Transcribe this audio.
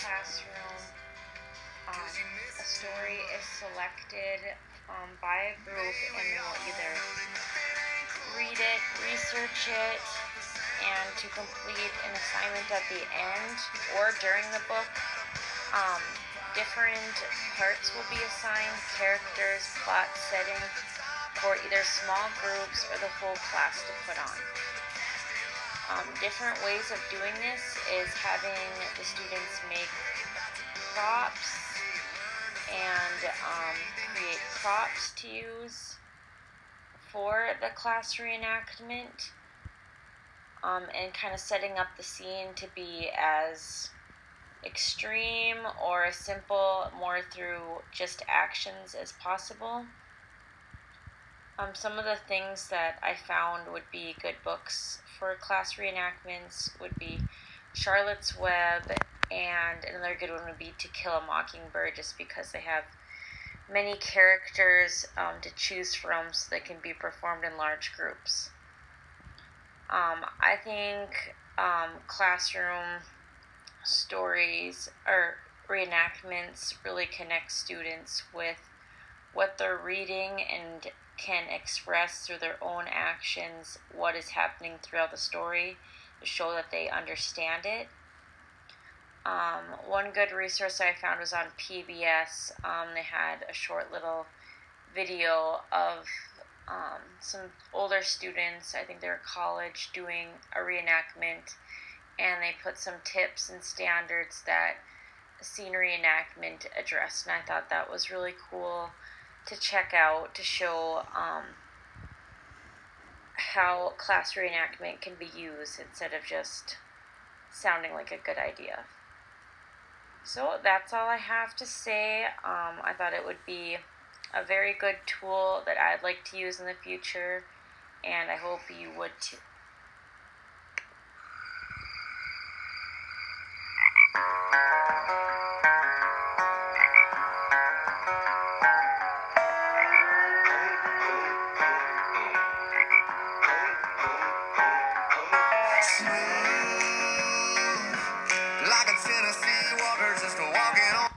classroom, a story is selected by a group, and we'll either read it, research it, and to complete an assignment at the end or during the book. Different parts will be assigned: characters, plot, setting, for either small groups or the whole class to put on. Different ways of doing this is having the students make props and create props to use for the class reenactment, and kind of setting up the scene to be as extreme or simple, more through just actions as possible. Some of the things that I found would be good books for class reenactments would be Charlotte's Web, and another good one would be To Kill a Mockingbird, just because they have many characters to choose from, so they can be performed in large groups. I think classroom stories or reenactments really connect students with what they're reading and can express through their own actions what is happening throughout the story to show that they understand it. One good resource I found was on PBS. They had a short little video of some older students, I think they were college, doing a reenactment, and they put some tips and standards that a scene reenactment addressed, and I thought that was really cool to check out, to show how class reenactment can be used instead of just sounding like a good idea. So that's all I have to say. I thought it would be a very good tool that I'd like to use in the future, and I hope you would too. Like a Tennessee walker just walking on